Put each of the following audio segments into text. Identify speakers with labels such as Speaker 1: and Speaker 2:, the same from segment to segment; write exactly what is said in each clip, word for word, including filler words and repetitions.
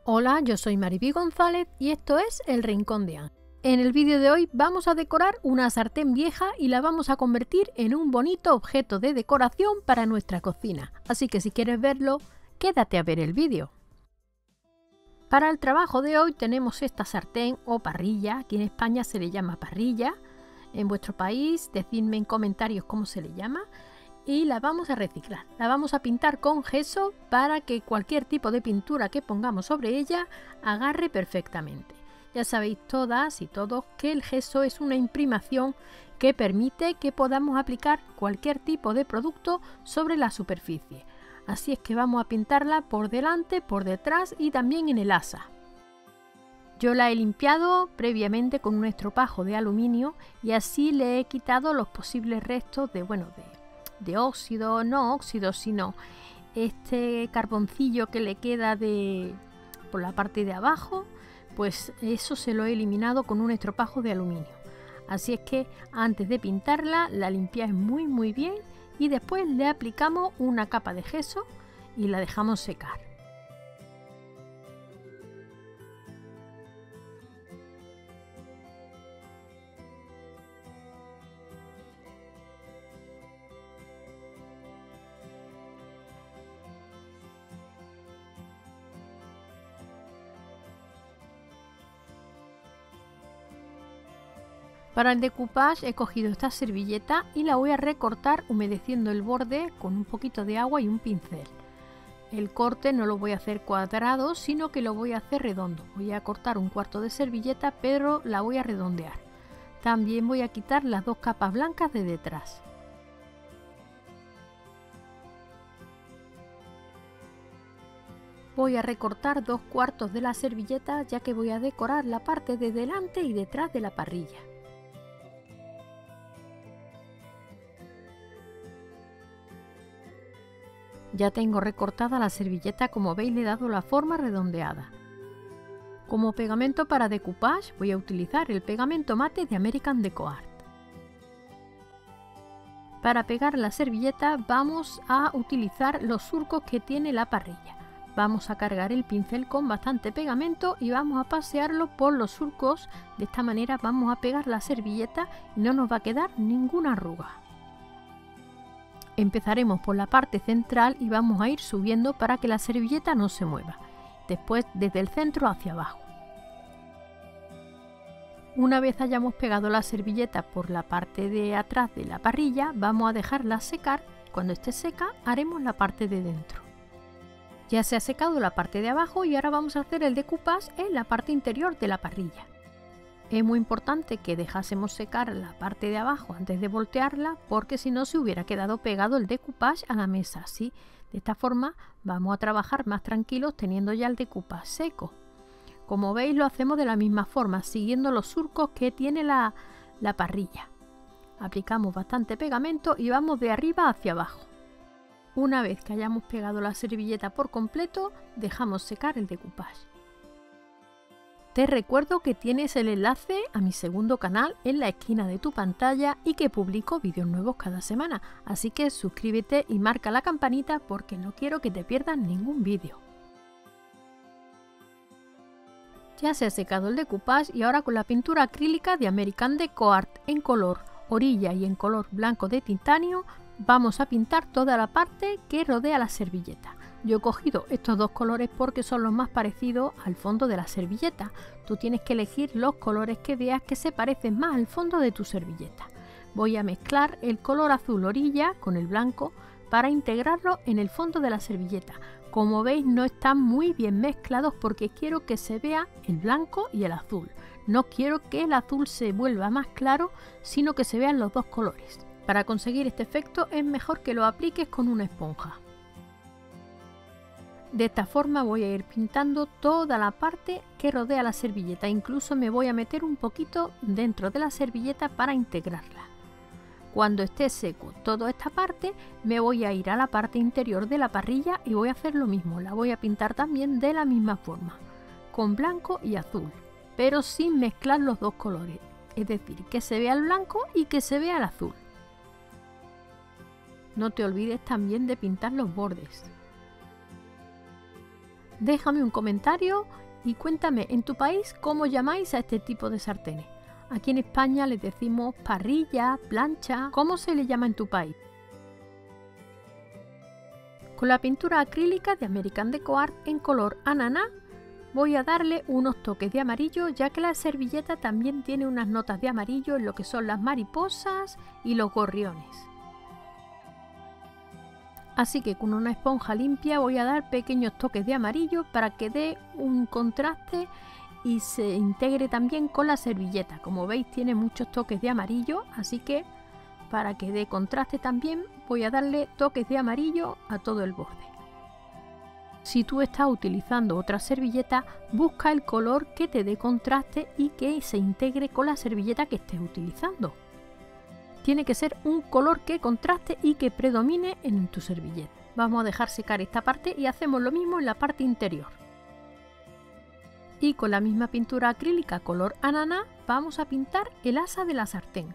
Speaker 1: Hola, yo soy Mariby González y esto es El Rincón de Ángel. En el vídeo de hoy vamos a decorar una sartén vieja y la vamos a convertir en un bonito objeto de decoración para nuestra cocina. Así que si quieres verlo, quédate a ver el vídeo. Para el trabajo de hoy tenemos esta sartén o parrilla, aquí en España se le llama parrilla. En vuestro país decidme en comentarios cómo se le llama. Y la vamos a reciclar, la vamos a pintar con gesso para que cualquier tipo de pintura que pongamos sobre ella agarre perfectamente. Ya sabéis todas y todos que el gesso es una imprimación que permite que podamos aplicar cualquier tipo de producto sobre la superficie. Así es que vamos a pintarla por delante, por detrás y también en el asa. Yo la he limpiado previamente con un estropajo de aluminio y así le he quitado los posibles restos de, bueno, de de óxido, no óxido, sino este carboncillo que le queda de por la parte de abajo, pues eso se lo he eliminado con un estropajo de aluminio. Así es que antes de pintarla la limpiáis muy muy bien y después le aplicamos una capa de gesso y la dejamos secar. Para el decoupage he cogido esta servilleta y la voy a recortar humedeciendo el borde con un poquito de agua y un pincel. El corte no lo voy a hacer cuadrado, sino que lo voy a hacer redondo. Voy a cortar un cuarto de servilleta, pero la voy a redondear. También voy a quitar las dos capas blancas de detrás. Voy a recortar dos cuartos de la servilleta ya que voy a decorar la parte de delante y detrás de la parrilla. Ya tengo recortada la servilleta, como veis le he dado la forma redondeada. Como pegamento para decoupage voy a utilizar el pegamento mate de American Deco Art. Para pegar la servilleta vamos a utilizar los surcos que tiene la parrilla. Vamos a cargar el pincel con bastante pegamento y vamos a pasearlo por los surcos. De esta manera vamos a pegar la servilleta y no nos va a quedar ninguna arruga. Empezaremos por la parte central y vamos a ir subiendo para que la servilleta no se mueva. Después desde el centro hacia abajo. Una vez hayamos pegado la servilleta por la parte de atrás de la parrilla, vamos a dejarla secar. Cuando esté seca haremos la parte de dentro. Ya se ha secado la parte de abajo y ahora vamos a hacer el decoupage en la parte interior de la parrilla. Es muy importante que dejásemos secar la parte de abajo antes de voltearla, porque si no se hubiera quedado pegado el decoupage a la mesa. Así, de esta forma vamos a trabajar más tranquilos teniendo ya el decoupage seco. Como veis lo hacemos de la misma forma, siguiendo los surcos que tiene la, la parrilla. Aplicamos bastante pegamento y vamos de arriba hacia abajo. Una vez que hayamos pegado la servilleta por completo, dejamos secar el decoupage. Te recuerdo que tienes el enlace a mi segundo canal en la esquina de tu pantalla y que publico vídeos nuevos cada semana, así que suscríbete y marca la campanita porque no quiero que te pierdas ningún vídeo. Ya se ha secado el decoupage y ahora con la pintura acrílica de American Deco Art en color orilla y en color blanco de titanio vamos a pintar toda la parte que rodea la servilleta. Yo he cogido estos dos colores porque son los más parecidos al fondo de la servilleta. Tú tienes que elegir los colores que veas que se parecen más al fondo de tu servilleta. Voy a mezclar el color azul orilla con el blanco para integrarlo en el fondo de la servilleta. Como veis no están muy bien mezclados porque quiero que se vea el blanco y el azul. No quiero que el azul se vuelva más claro, sino que se vean los dos colores. Para conseguir este efecto es mejor que lo apliques con una esponja. De esta forma voy a ir pintando toda la parte que rodea la servilleta, incluso me voy a meter un poquito dentro de la servilleta para integrarla. Cuando esté seco toda esta parte, me voy a ir a la parte interior de la parrilla y voy a hacer lo mismo, la voy a pintar también de la misma forma, con blanco y azul, pero sin mezclar los dos colores, es decir, que se vea el blanco y que se vea el azul. No te olvides también de pintar los bordes. Déjame un comentario y cuéntame en tu país cómo llamáis a este tipo de sartenes. Aquí en España les decimos parrilla, plancha. ¿Cómo se le llama en tu país? Con la pintura acrílica de American Deco Art en color ananá voy a darle unos toques de amarillo, ya que la servilleta también tiene unas notas de amarillo en lo que son las mariposas y los gorriones. Así que con una esponja limpia voy a dar pequeños toques de amarillo para que dé un contraste y se integre también con la servilleta. Como veis, tiene muchos toques de amarillo, así que para que dé contraste también voy a darle toques de amarillo a todo el borde. Si tú estás utilizando otra servilleta, busca el color que te dé contraste y que se integre con la servilleta que estés utilizando. Tiene que ser un color que contraste y que predomine en tu servilleta. Vamos a dejar secar esta parte y hacemos lo mismo en la parte interior. Y con la misma pintura acrílica color ananá vamos a pintar el asa de la sartén.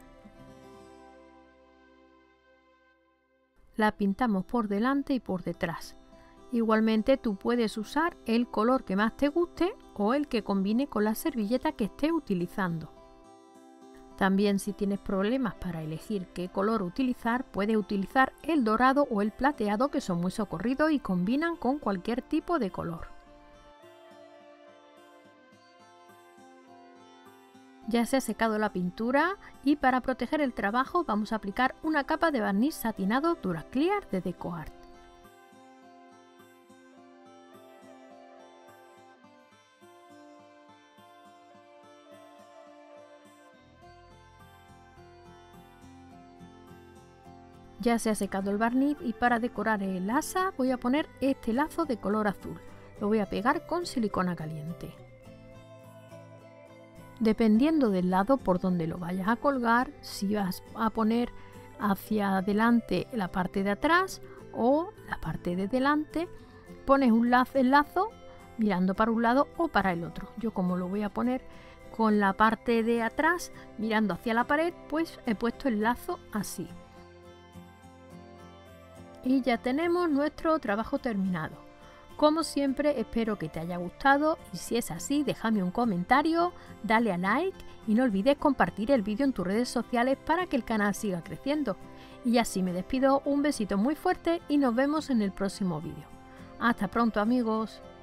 Speaker 1: La pintamos por delante y por detrás. Igualmente tú puedes usar el color que más te guste o el que combine con la servilleta que estés utilizando. También, si tienes problemas para elegir qué color utilizar, puedes utilizar el dorado o el plateado, que son muy socorridos y combinan con cualquier tipo de color. Ya se ha secado la pintura y para proteger el trabajo vamos a aplicar una capa de barniz satinado Duraclear de Deco Art. Ya se ha secado el barniz y para decorar el asa voy a poner este lazo de color azul. Lo voy a pegar con silicona caliente. Dependiendo del lado por donde lo vayas a colgar, si vas a poner hacia adelante la parte de atrás o la parte de delante, pones un lazo, el lazo mirando para un lado o para el otro. Yo, como lo voy a poner con la parte de atrás mirando hacia la pared, pues he puesto el lazo así. Y ya tenemos nuestro trabajo terminado. Como siempre, espero que te haya gustado y si es así, déjame un comentario, dale a like y no olvides compartir el vídeo en tus redes sociales para que el canal siga creciendo. Y así me despido, un besito muy fuerte y nos vemos en el próximo vídeo. Hasta pronto, amigos.